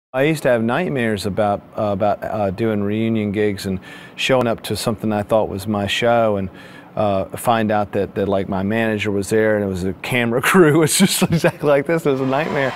I used to have nightmares about doing reunion gigs and showing up to something I thought was my show and find out that like my manager was there and it was a camera crew. It's just exactly like this. It was a nightmare.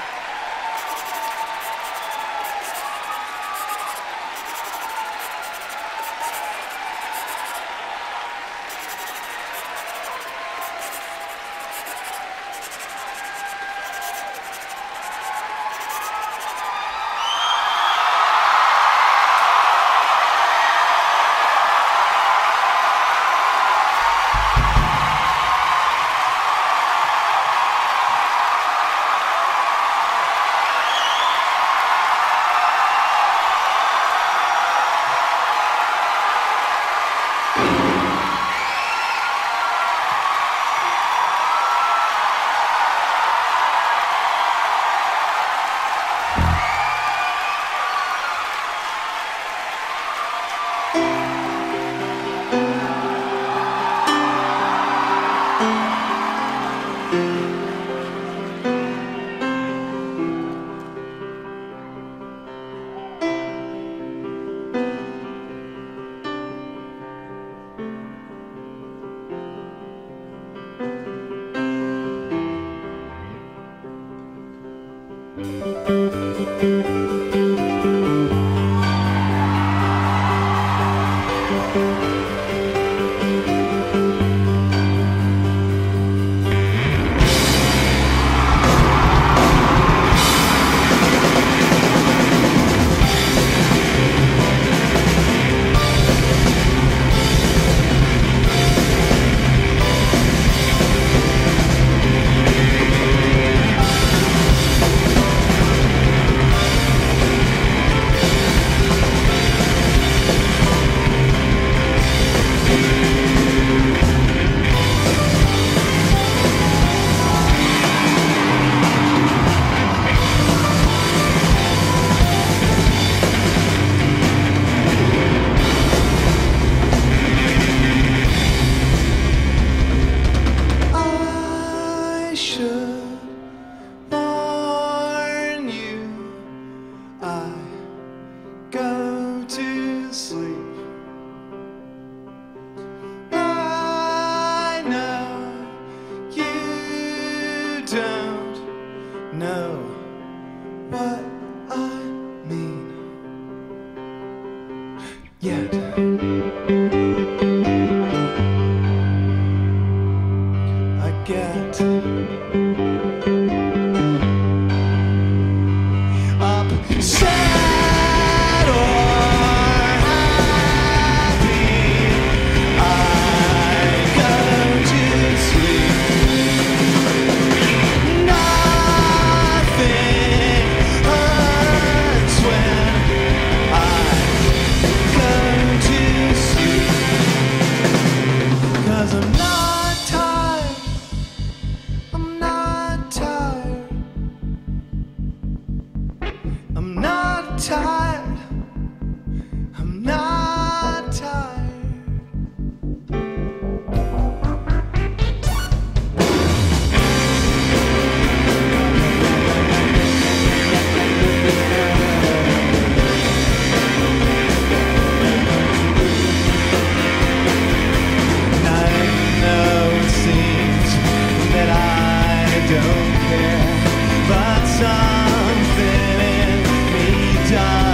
Don't care, but something in me does.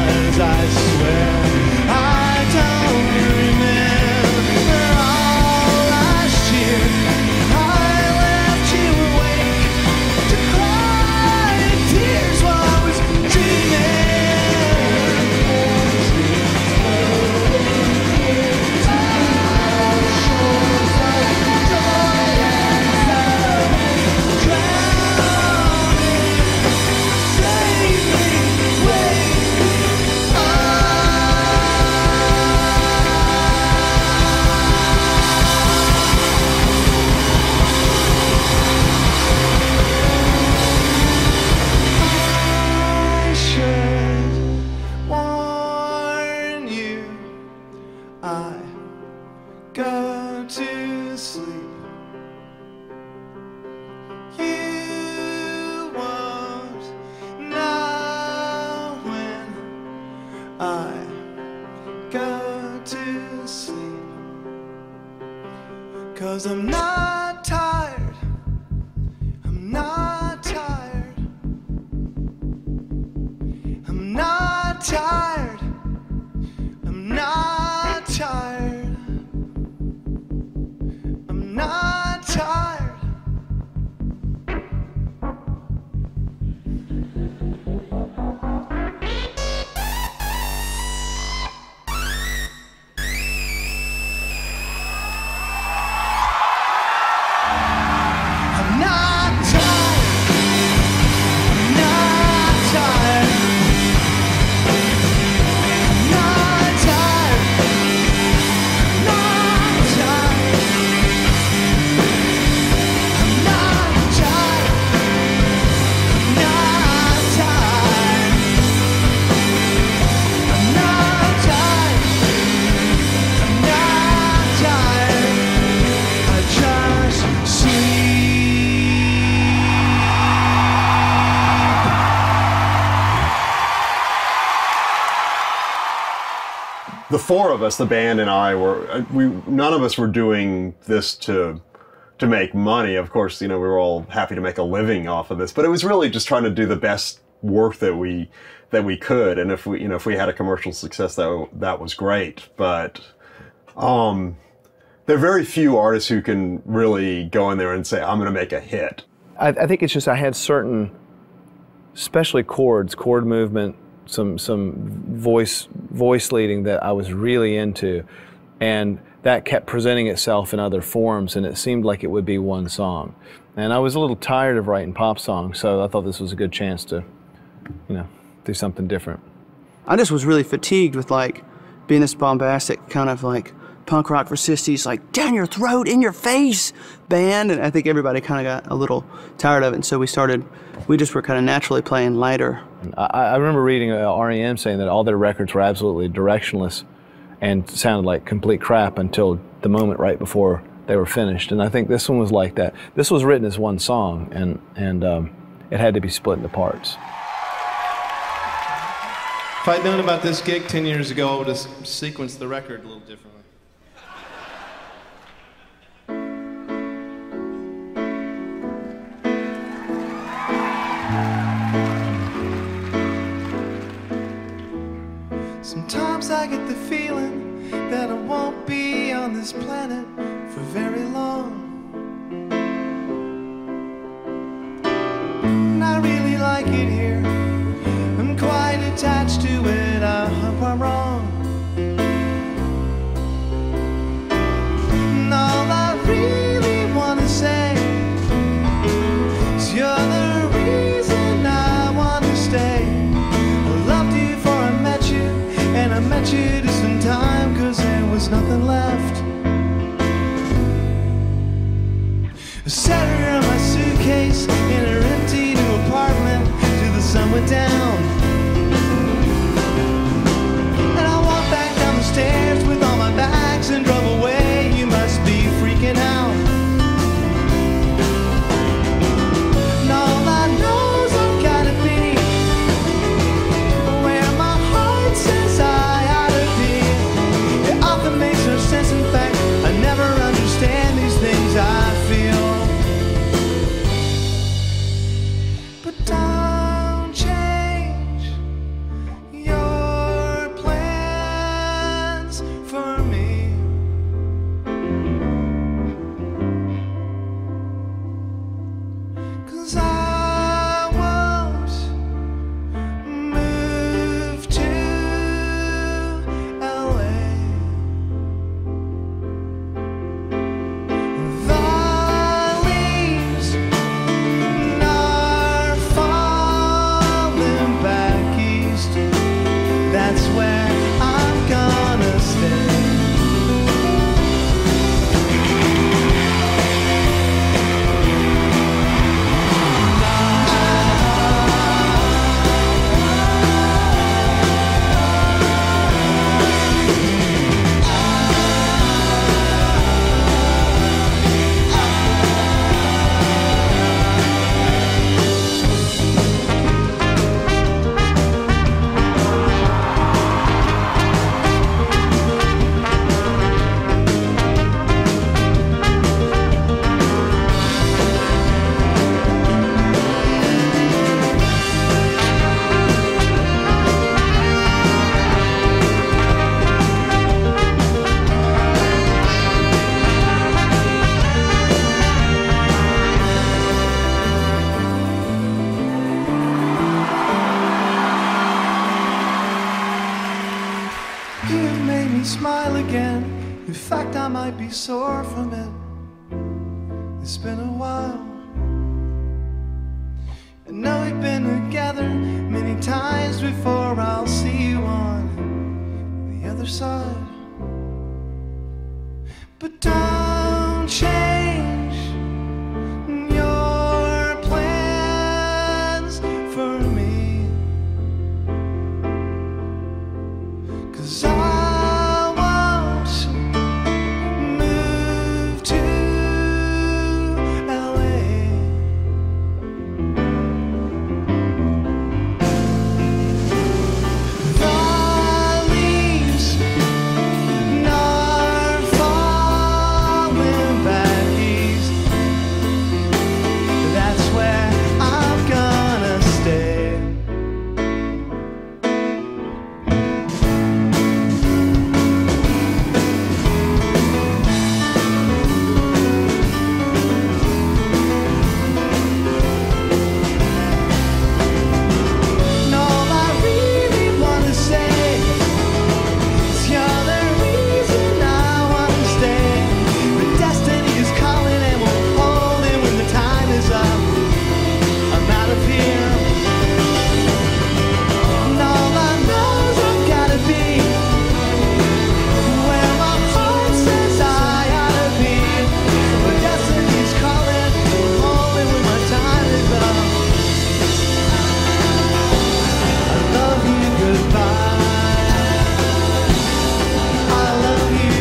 I go to sleep, 'cause I'm not tired, I'm not tired, I'm not tired, I'm not tired, I'm not tired. The four of us, the band and I, none of us were doing this to make money. Of course, you know, we were all happy to make a living off of this, but it was really just trying to do the best work that we could. And if we had a commercial success, that was great. But there are very few artists who can really go in there and say, I'm going to make a hit. I think it's just I had certain, especially chord movement, some voice leading that I was really into, and that kept presenting itself in other forms, and it seemed like it would be one song. And I was a little tired of writing pop songs, so I thought this was a good chance to, you know, do something different. I just was really fatigued with like being this bombastic kind of like punk rock for sissies, like down your throat, in your face band, and I think everybody kind of got a little tired of it, and so we just were kind of naturally playing lighter. I remember reading REM saying that all their records were absolutely directionless and sounded like complete crap until the moment right before they were finished, and I think this one was like that. This was written as one song, and it had to be split into parts. If I'd known about this gig 10 years ago, I would have sequenced the record a little differently. Sometimes I get the feeling that I won't be on this planet for very long. And I really like it here. I'm quite attached to it. I hope I'm wrong. And all I really want to say is you're the reason I want to stay. I loved you before I met you, and I met you just in time, 'cause there was nothing left. I set her in my suitcase in her empty new apartment till the sun went down. And I walked back down the stairs with all my bags and drove away. You must be freaking out. And all I know is I've gotta be where my heart says I ought to be. It often makes no sense fact, I might be sore from it. It's been a while. I know we've been together many times before. I'll see you on the other side. But don't change your plans for me, 'cause I won't move to LA. The leaves are falling back east. That's where I'm gonna stay. And all I really wanna say is you're the reason I wanna stay. But destiny is calling and we'll hold it when the time is up. I'm out of here. And all I know is I've gotta be where my heart says I ought to be. But destiny's calling, we'll hold it when my time is up. I love you, goodbye. I love you,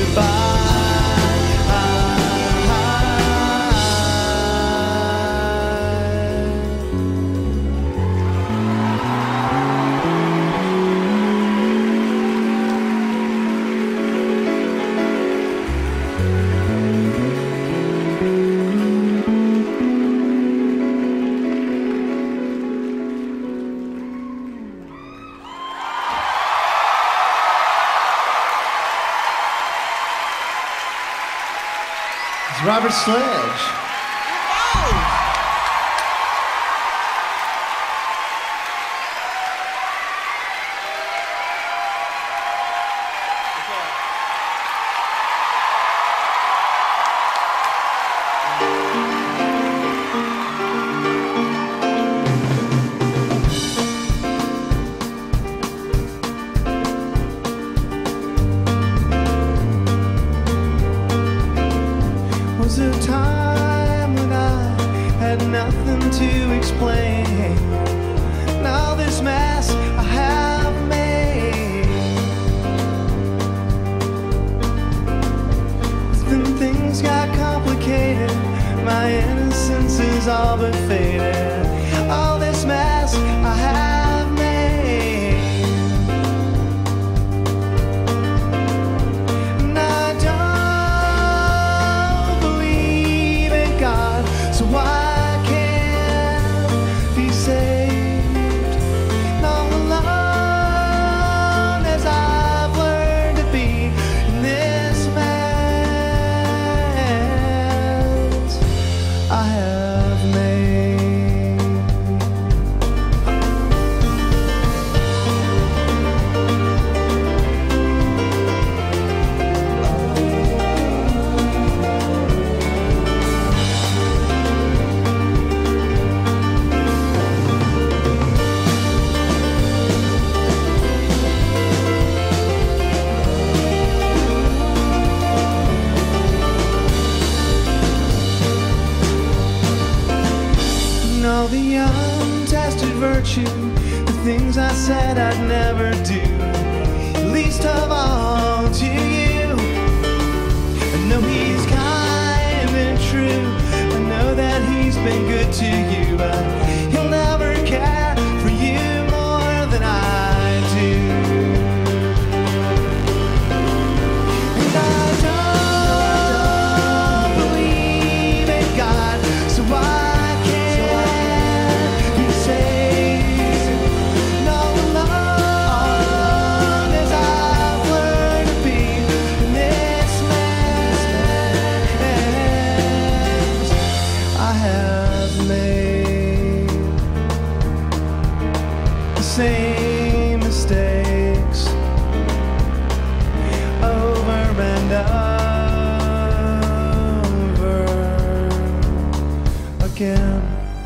It's Robert Sledge. Was a time when I had nothing to explain. Now this mess I have made. Then things got complicated. My innocence is all but faded. All this mess I have made. And I don't believe in God, so I can't be saved. And all alone as I've learned to be in this mess I have made. And all the untested virtue, the things I said I'd never do, least of all to you. I know he's kind and true. I know that he's been good to you, but he'll never care for you more than I do. And I don't believe in God, so I can't be saved. And all alone as I've learned to be in this mess I have made. The same mistakes over and over again.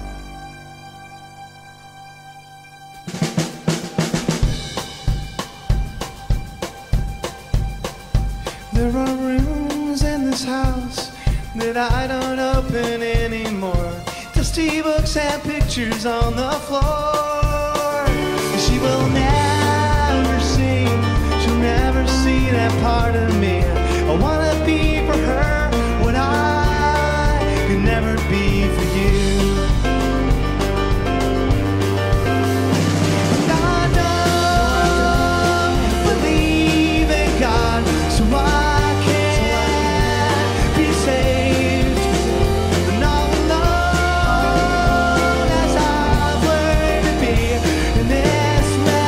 There are rooms in this house that I don't open anymore. Dusty books and pictures on the floor. She will never see, she'll never see that part of me. I wanna be for her what I could never be for you. And I don't believe in God, so I can't be saved. And all alone as I've learned to be in this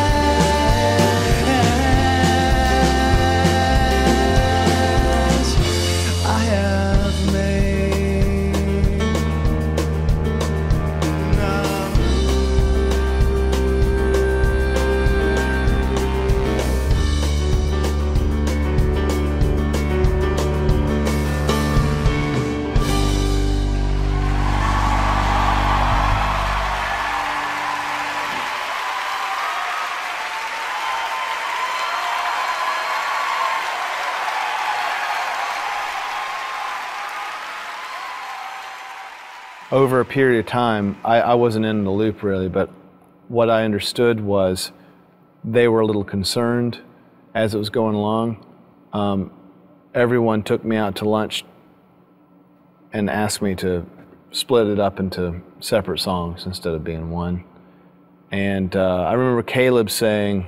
mess I have made. Now Over a period of time, I wasn't in the loop really, but what I understood was they were a little concerned as it was going along. Everyone took me out to lunch and asked me to split it up into separate songs instead of being one. And I remember Caleb saying,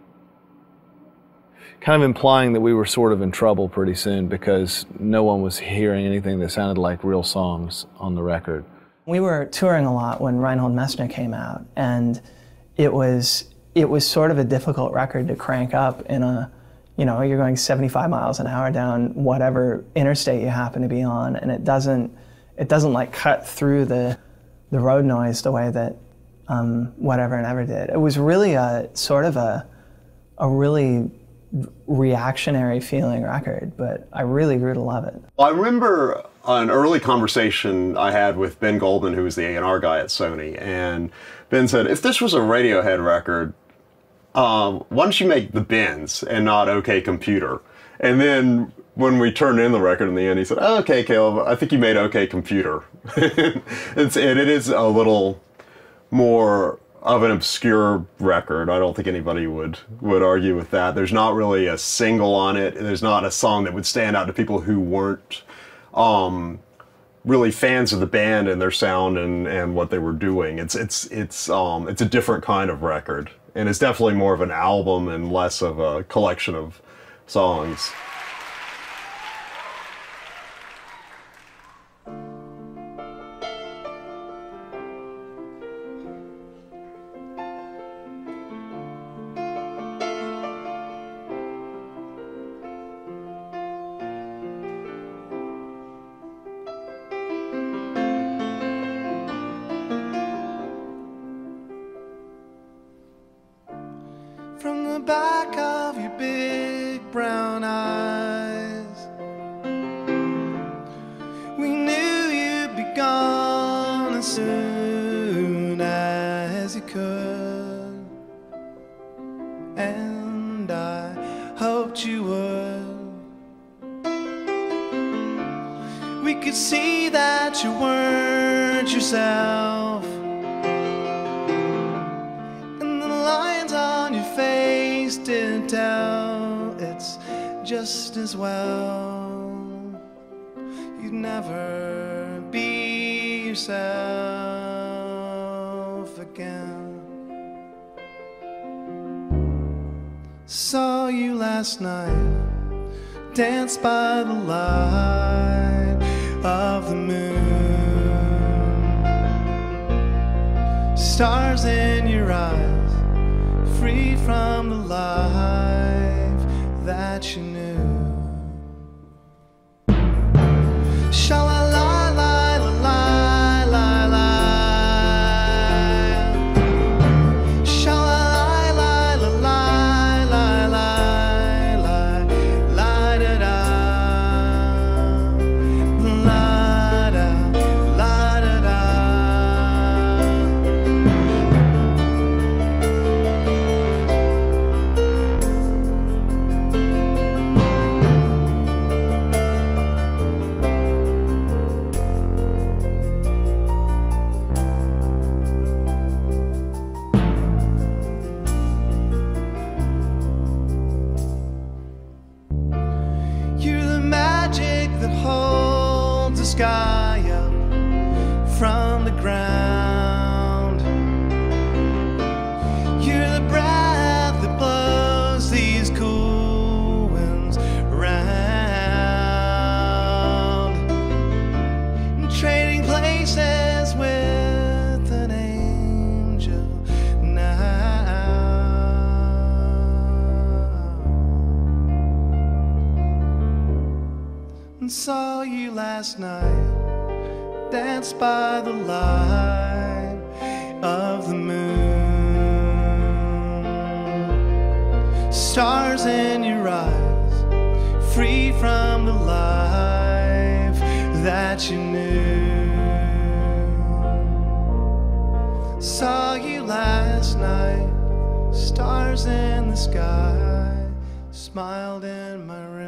kind of implying that we were sort of in trouble pretty soon because no one was hearing anything that sounded like real songs on the record. We were touring a lot when Reinhold Messner came out, and it was sort of a difficult record to crank up in a, you know, you're going 75 miles an hour down whatever interstate you happen to be on, and it doesn't like cut through the road noise the way that Whatever and Ever did. It was really a sort of a really reactionary feeling record, but I really grew to love it. I remember an early conversation I had with Ben Goldman, who was the A&R guy at Sony, and Ben said, if this was a Radiohead record, why don't you make The Bends and not OK Computer? And then when we turned in the record in the end, he said, oh, okay, Caleb, I think you made OK Computer. And it is a little more of an obscure record. I don't think anybody would argue with that. There's not really a single on it. There's not a song that would stand out to people who weren't really fans of the band and their sound and what they were doing. It's a different kind of record, and it's definitely more of an album and less of a collection of songs. From the back of your big brown eyes, we knew you'd be gone as soon as you could, and I hoped you would. We could see that you weren't yourself, and the lines on your face didn't tell. It's just as well. You'd never be yourself again. Saw you last night, dance by the light of the moon. Stars in your eyes, free from the life that you knew. Sha-la-la-la-la-la-la. Sha-la-la-la-la-la-la-la-la-da-da. sky up from the ground. You're the breath that blows these cool winds around, trading places with an angel now. And saw you last night, danced by the light of the moon. Stars in your eyes, free from the life that you knew. Saw you last night, stars in the sky, smiled in my room.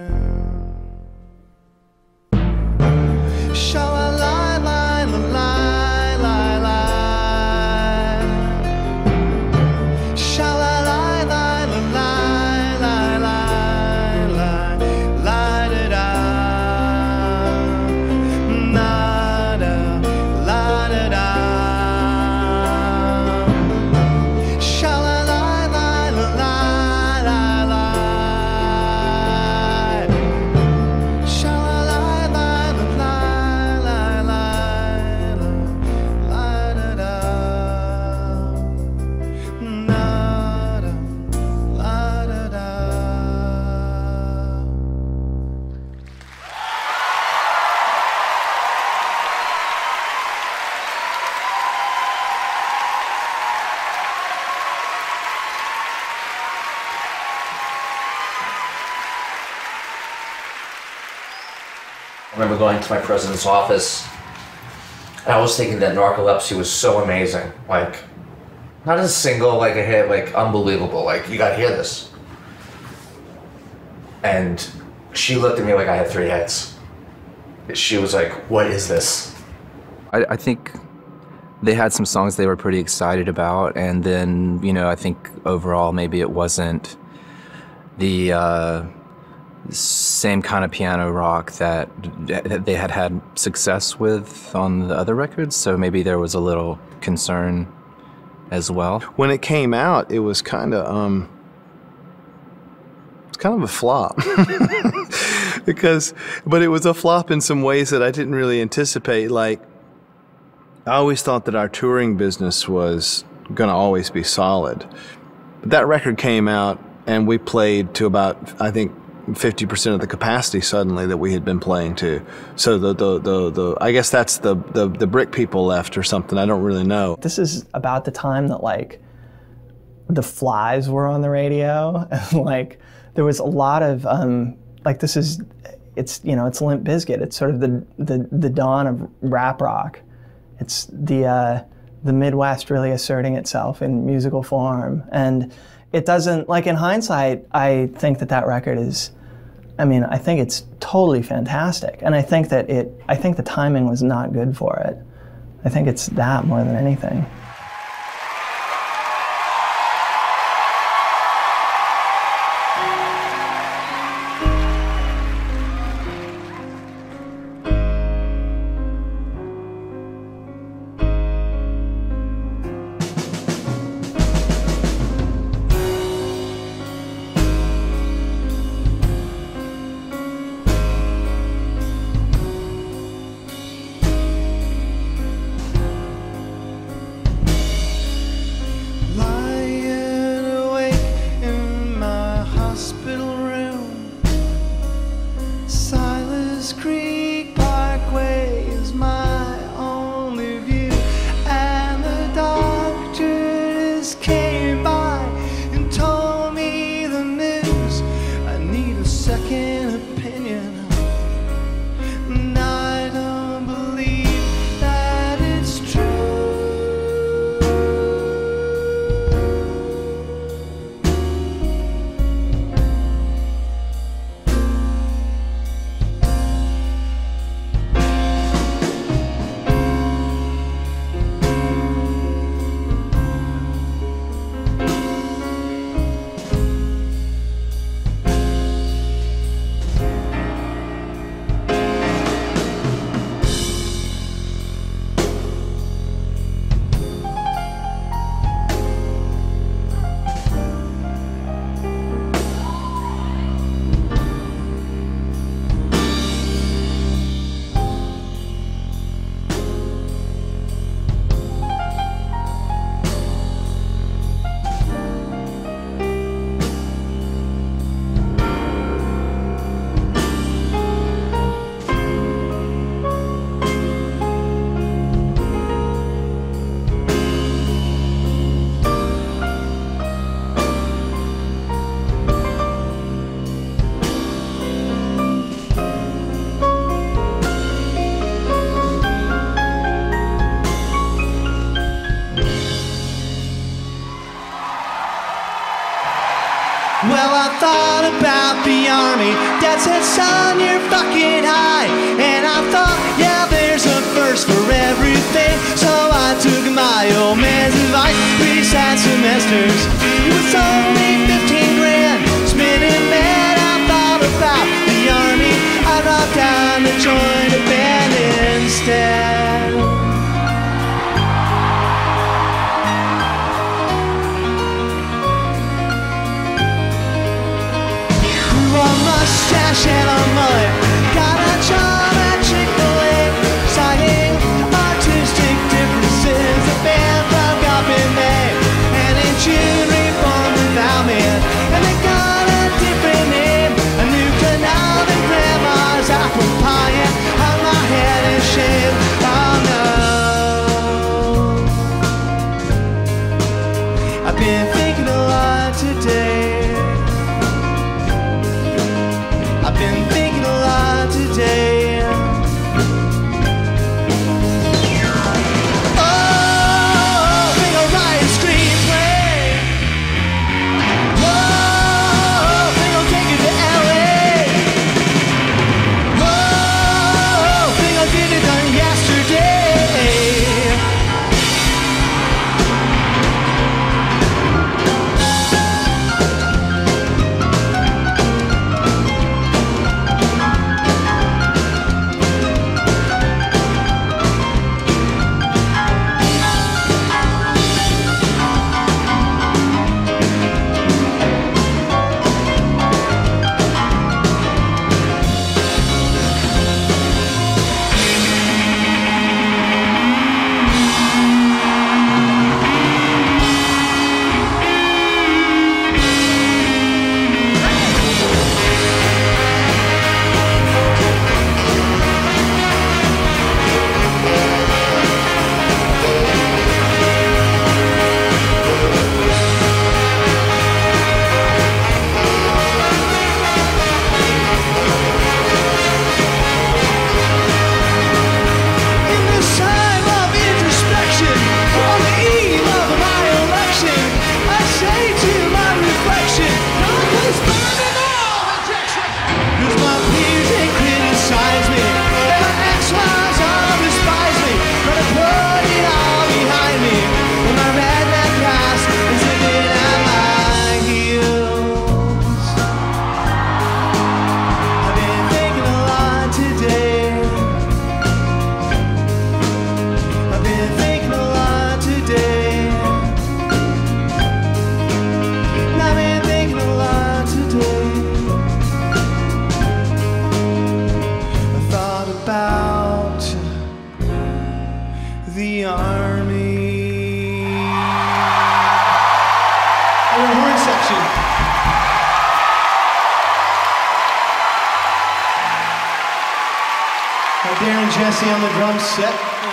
I remember going to my president's office, and I was thinking that Narcolepsy was so amazing. Like, not a single, like a hit, like unbelievable. Like, you gotta hear this. And she looked at me like I had 3 hits. She was like, what is this? I think they had some songs they were pretty excited about, and then, you know, I think overall maybe it wasn't the same kind of piano rock that they had had success with on the other records, so maybe there was a little concern as well. When it came out, it was kind of a flop. But it was a flop in some ways that I didn't really anticipate. Like, I always thought that our touring business was going to always be solid. But that record came out, and we played to about, I think, 50% of the capacity suddenly that we had been playing to. So the I guess that's the brick people left or something. I don't really know. This is about the time that, like, the Flies were on the radio, and, like, there was a lot of like, it's Limp Bizkit. It's sort of the dawn of rap rock. It's the Midwest really asserting itself in musical form, and it doesn't, like, in hindsight, I think that record is, I mean, I think it's totally fantastic, and I think the timing was not good for it. I think it's that more than anything. Well, I thought about the army. Dad said, son, you're fucking high. And I thought, yeah, there's a first for everything. So I took my old man's advice. 3 sad semesters. It was only 15 grand. Spinning mad, I thought about the army. I dropped down to join a band instead. Mustache and a mullet, got a job at Chick-fil-A, citing artistic differences. The band broke up in May, and in June reformed without me. And they got a different name, a new canal than grandma's apple pie, and hung my head in shame. Oh no, I've been thinking a lot today. I've been thinking a lot today. Oh, think I'll write a screenplay. Whoa, think I'll take it to LA. Whoa, think I'll get it done yesterday. Jesse on the drum set.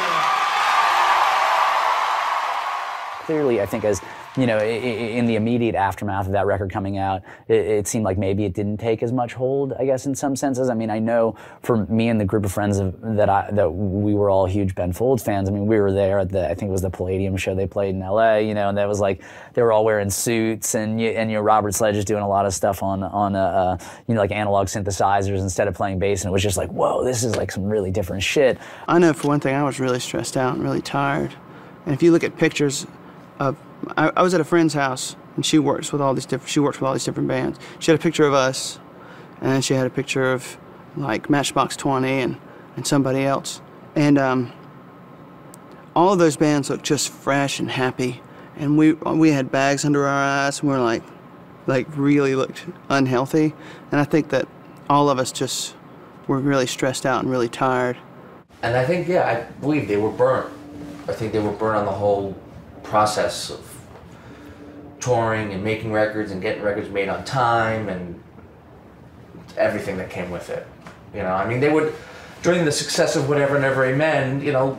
Clearly, I think as, you know, in the immediate aftermath of that record coming out, it seemed like maybe it didn't take as much hold, I guess, in some senses. I mean, I know for me and the group of friends that we were all huge Ben Folds fans. I mean, we were there at I think it was the Palladium show they played in LA, you know, and that was like, they were all wearing suits, and you know, Robert Sledge is doing a lot of stuff on you know, like analog synthesizers instead of playing bass, and it was just like, whoa, this is like some really different shit. I know for one thing, I was really stressed out and really tired. And if you look at pictures of, I was at a friend's house, and she works with all these different bands. She had a picture of us, and then she had a picture of like Matchbox 20 and somebody else. And all of those bands looked just fresh and happy. And we had bags under our eyes, and we were like really looked unhealthy. And I think that all of us just were really stressed out and really tired. And I think, yeah, I believe they were burnt. I think they were burnt on the whole process of touring and making records and getting records made on time and everything that came with it. You know, I mean, they would, during the success of Whatever Never Amen, you know,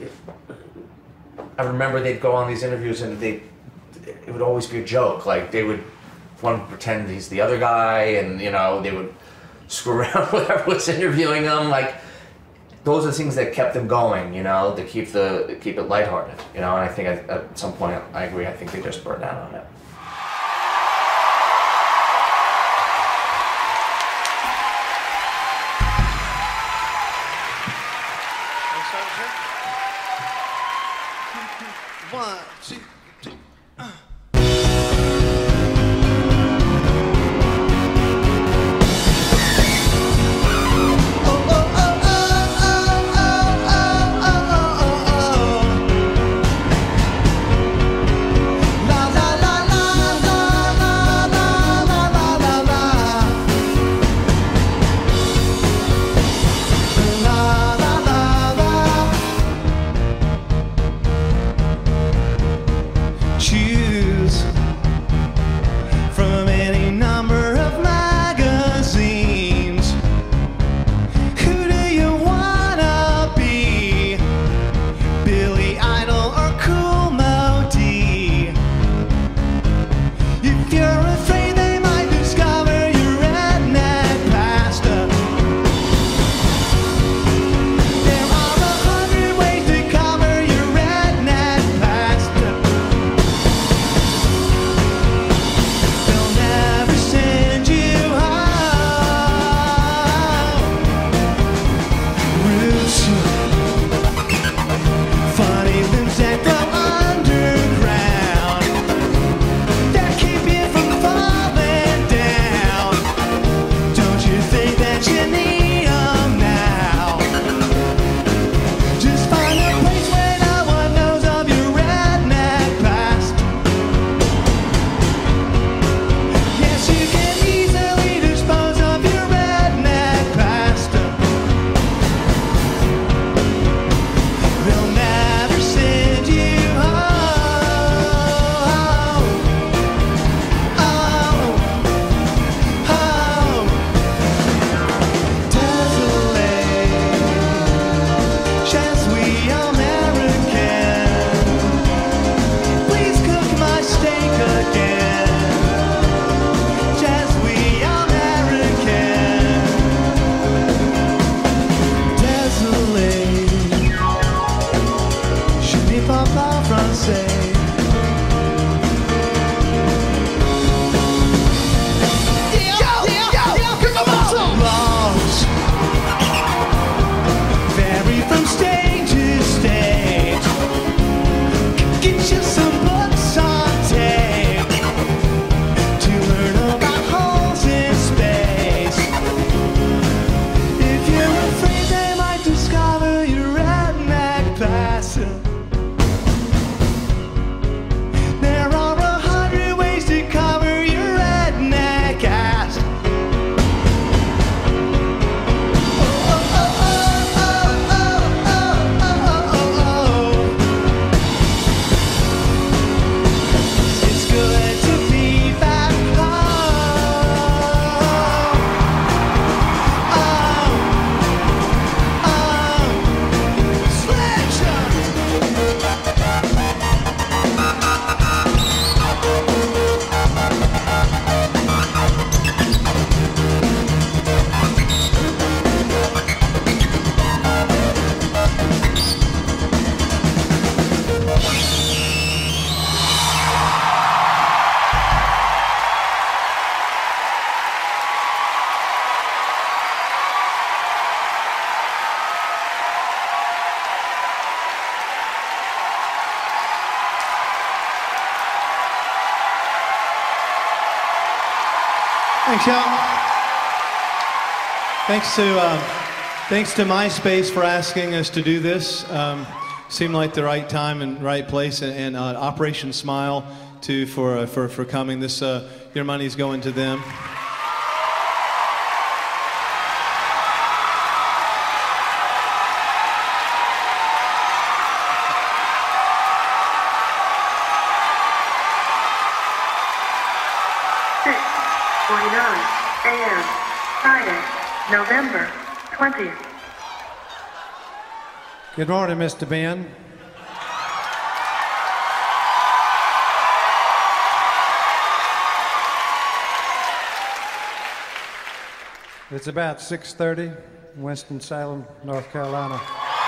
I remember they'd go on these interviews and it would always be a joke. Like, they would want to pretend he's the other guy, and, you know, they would screw around with whoever was interviewing them. Like, those are the things that kept them going, you know, to keep it lighthearted, you know. And I think at some point, I agree, I think they just burned out on it. from any number of magazines. Who do you wanna be? Billy Idol or Cool Modi? If you're afraid they might discover your redneck past, there are 100 ways to cover your redneck past. They'll never send you home. Roots, funny limbs that grow underground, that keep you from falling down. Don't you think that you need 'em now? Just find a place where no one knows of your redneck past. Yes, you can easily dispose of your redneck past. They'll never send you home. Desolate, just we American. Please cook my steak again. Just we American. Desolate, je ne parle pas français. Laws vary from state to state. Get you some books on tape to learn about holes in space. If you're afraid they might discover your redneck past, there are 100 ways to cover your redneck ass. It's good to be back home. Sledgehammer. Thanks, y'all. Thanks to MySpace for asking us to do this. Seemed like the right time and right place, and Operation Smile too for coming. This your money's going to them. a.m. Friday, November 20th. Good morning, Mr. Ben. It's about 6:30 in Winston-Salem, North Carolina.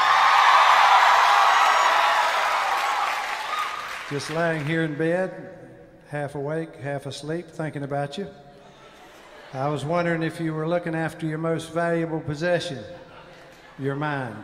Just laying here in bed, half awake, half asleep, thinking about you. I was wondering if you were looking after your most valuable possession, your mind.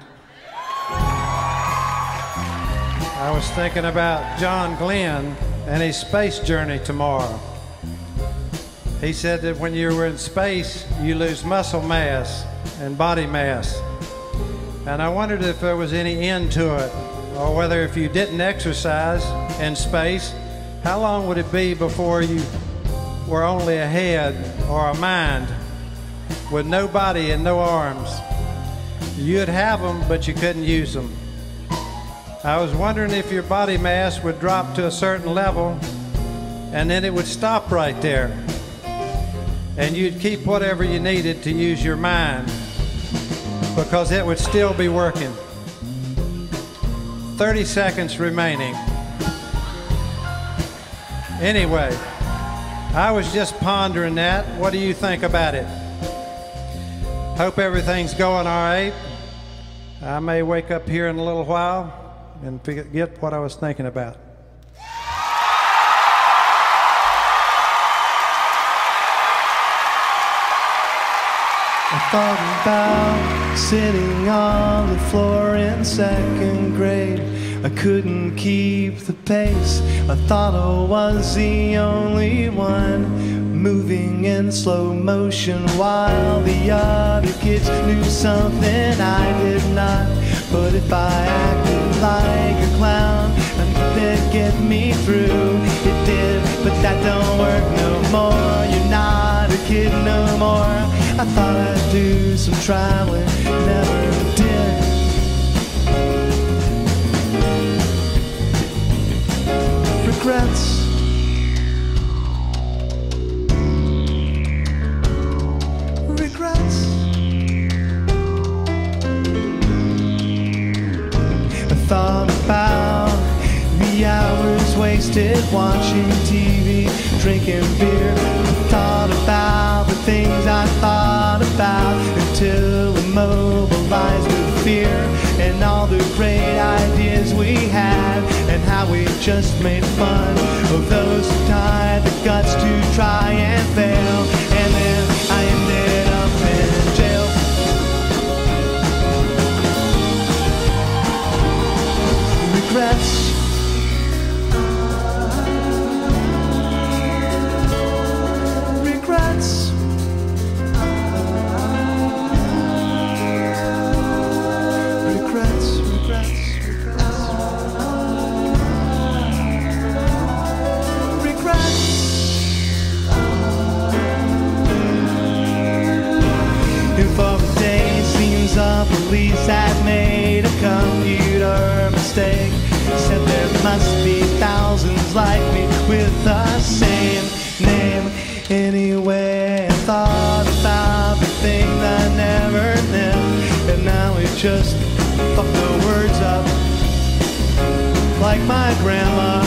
I was thinking about John Glenn and his space journey tomorrow. He said that when you were in space, you lose muscle mass and body mass. And I wondered if there was any end to it, or whether if you didn't exercise in space, how long would it be before you were only a head or a mind with no body and no arms? You'd have them, but you couldn't use them. I was wondering if your body mass would drop to a certain level and then it would stop right there. And you'd keep whatever you needed to use your mind, because it would still be working. 30 seconds remaining. Anyway, I was just pondering that. What do you think about it? Hope everything's going all right. I may wake up here in a little while and forget what I was thinking about. I thought about sitting on the floor in second grade. I couldn't keep the pace. I thought I was the only one moving in slow motion, while the other kids knew something I did not. But if I acted like a clown, that'd get me through. It did, but that don't work no more. You're not a kid no more. I thought I'd do some traveling, never did. Regrets. Regrets. I thought about the hours wasted watching TV, drinking beer. I thought about the things I thought about until immobilized with fear, and all the great ideas we had, and how we just made fun of those who had the guts to try and fail. And then I ended up in jail. Regrets. Regrets. Regrets, regrets, regrets. Regrets. If of a day seems the police had made a computer mistake, said there must be thousands like me with the same name. Anyway, I thought about the thing I never knew, and now it just fuck the words up like my grandma.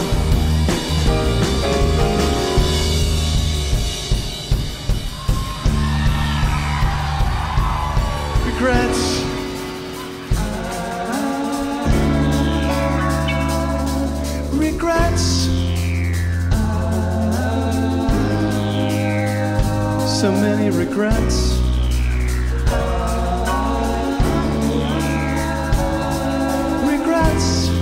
Regrets. Regrets. So many regrets. Regrets.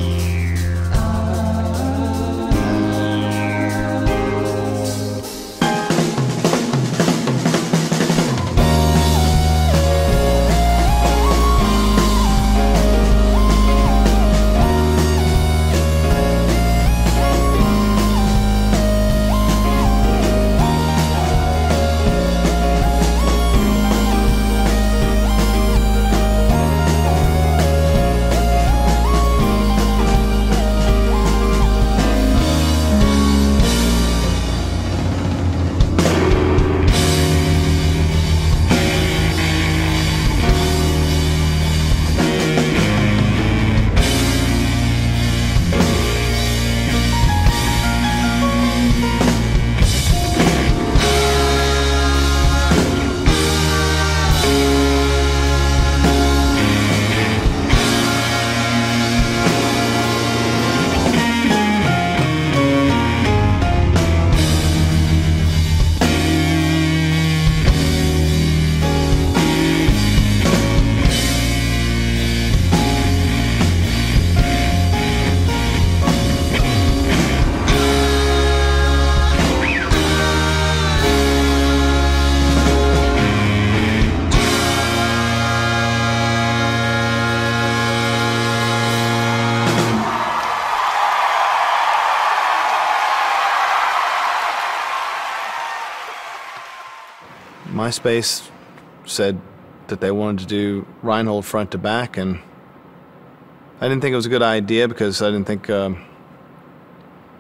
MySpace said that they wanted to do Reinhold front to back, and I didn't think it was a good idea because I didn't think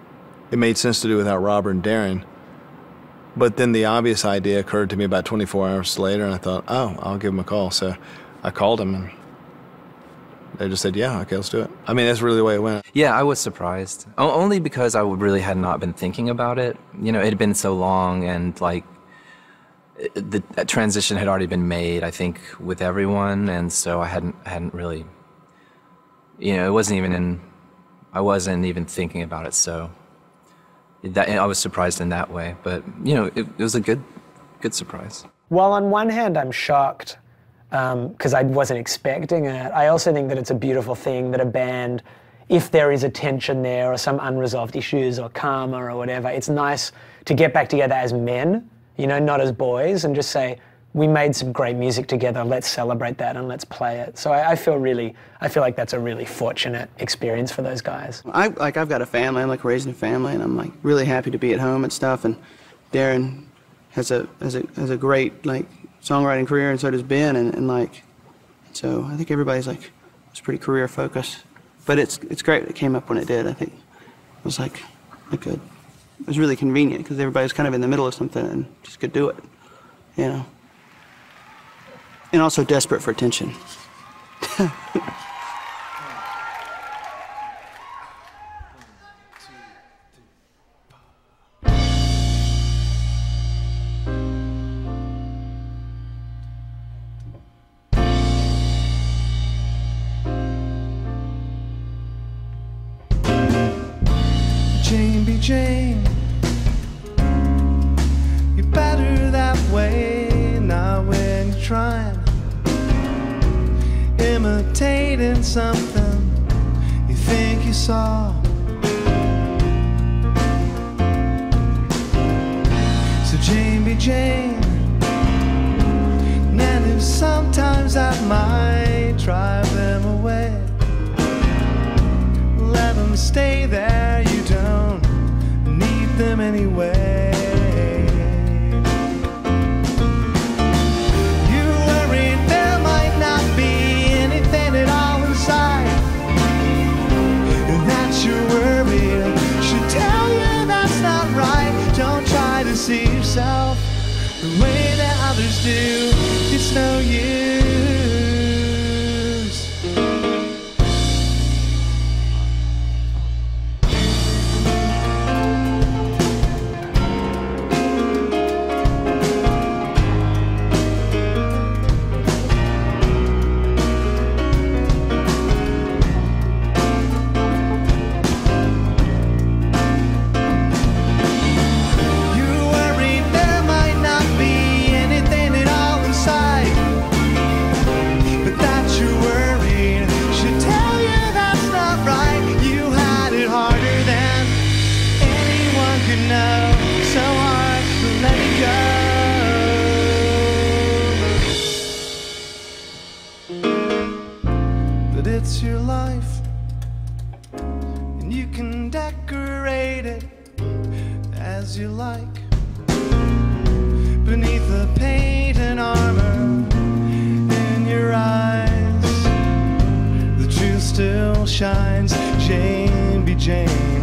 it made sense to do without Robert and Darren. But then the obvious idea occurred to me about 24 hours later, and I thought, oh, I'll give him a call. So I called him, and they just said, yeah, okay, let's do it. I mean, that's really the way it went. Yeah, I was surprised. Only because I really had not been thinking about it. You know, it had been so long, and like, the transition had already been made, I think, with everyone, and so I hadn't really, you know, I wasn't even thinking about it, so I was surprised in that way. But, you know, it was a good surprise. Well, on one hand, I'm shocked, because I wasn't expecting it. I also think that it's a beautiful thing that a band, if there is a tension there or some unresolved issues or karma or whatever, it's nice to get back together as men, you know, not as boys, and just say, we made some great music together, let's celebrate that and let's play it. So I feel like that's a really fortunate experience for those guys. I've got a family, I'm like raising a family, and I'm like really happy to be at home and stuff, and Darren has a great like songwriting career, and so does Ben, and like, so I think everybody's like, it's pretty career focused. But it's great it came up when it did. I think it was like it was really convenient because everybody's kind of in the middle of something and just could do it, you know. And also desperate for attention. Jane be Jane, you're better that way, not when you're trying, imitating something you think you saw. So Jane be Jane, and if sometimes I might drive them away, let them stay there, you don't need them anyway. You worry there might not be anything at all inside, and that you're worried should tell you that's not right. Don't try to see yourself the way that others do, it's no use. It's your life, and you can decorate it as you like. Beneath the paint and armor in your eyes, the truth still shines. Jane be Jane,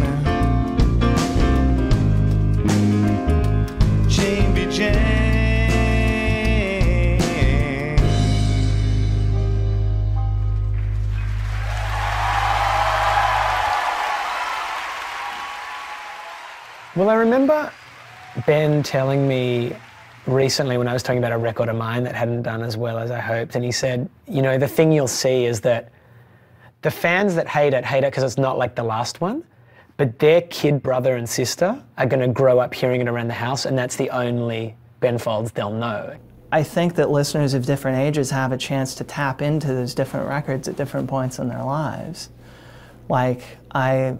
Jane be Jane. Well, I remember Ben telling me recently when I was talking about a record of mine that hadn't done as well as I hoped, and he said, you know, the thing you'll see is that the fans that hate it because it's not like the last one, but their kid, brother and sister are going to grow up hearing it around the house, and that's the only Ben Folds they'll know. I think that listeners of different ages have a chance to tap into those different records at different points in their lives. Like, I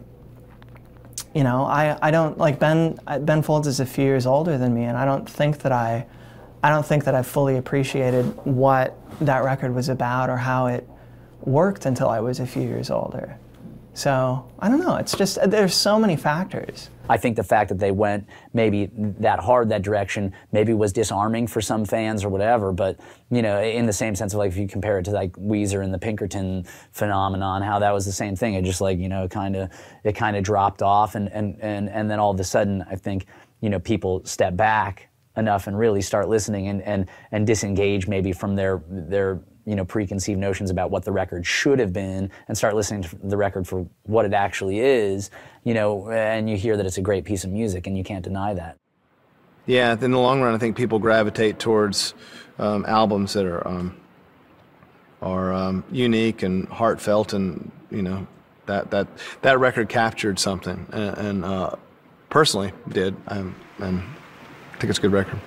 don't, like Ben Folds is a few years older than me, and I don't think that I fully appreciated what that record was about or how it worked until I was a few years older. So, I don't know, it's just, there's so many factors. I think the fact that they went maybe that hard that direction maybe was disarming for some fans or whatever, but you know, in the same sense of like if you compare it to like Weezer and the Pinkerton phenomenon, how that was the same thing. It just like, you know, it kind of dropped off, and then all of a sudden I think, you know, people step back enough and really start listening and disengage maybe from their you know, preconceived notions about what the record should have been, and start listening to the record for what it actually is, you know, and you hear that it's a great piece of music, and you can't deny that. Yeah, in the long run, I think people gravitate towards albums that are unique and heartfelt, and you know, that record captured something, and personally did, and I think it's a good record.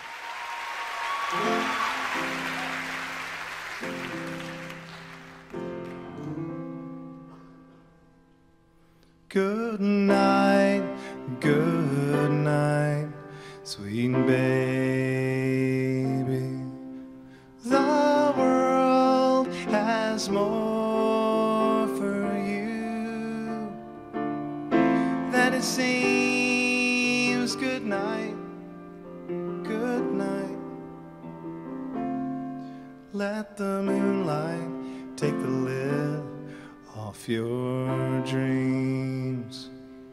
Good night, sweet baby. The world has more for you than it seems. Good night, good night. Let the moonlight take the lid off your dreams.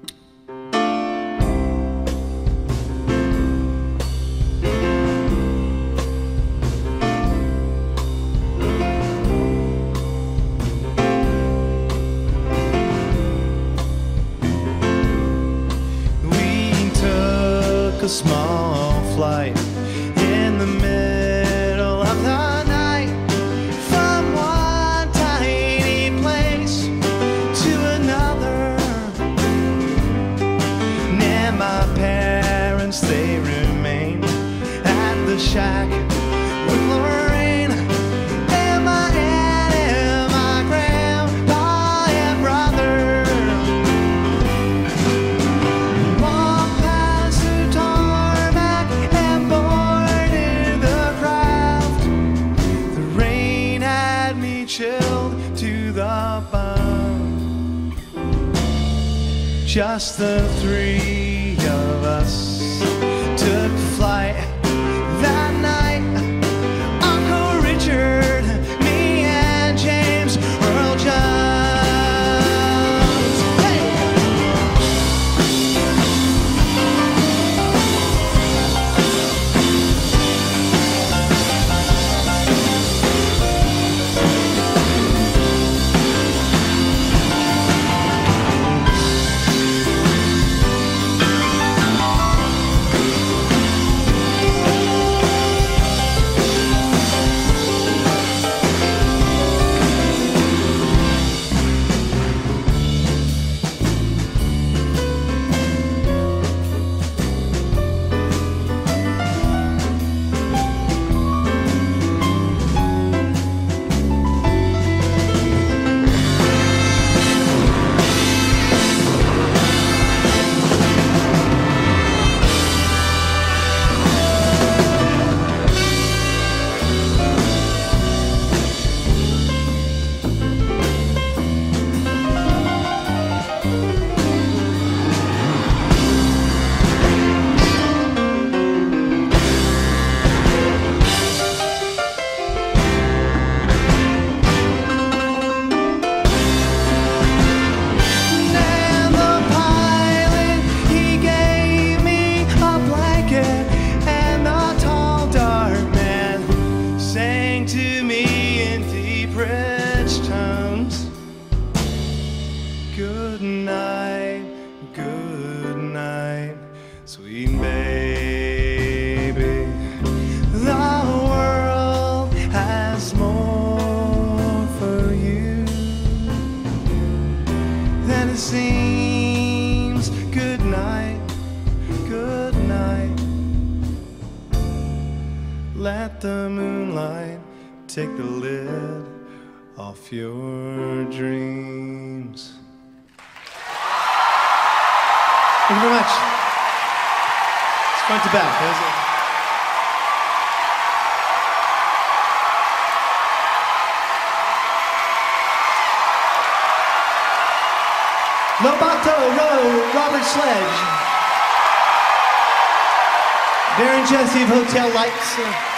We took a small flight in the middle of the night, from one tiny place to another. Near my parents, they remain at the shack with Lorraine and my aunt and my grandpa and brother. Walked past the tarmac and boarded the craft. The rain had me chilled to the bone. Just the three of us took flight that night. Uncle Richard, me and James Earl Jones. Hey! And the pilot, he gave me a blanket, and the tall dark man sang to me in deep rich tones. Good night, sweet baby. The world has more for you than it seems. Good night, good night. Let the moonlight take the lid off your dreams. Thank you very much. It's front to back. That was it. Lobato Road, Robert Sledge. Darren Jesse of Hotel Lights.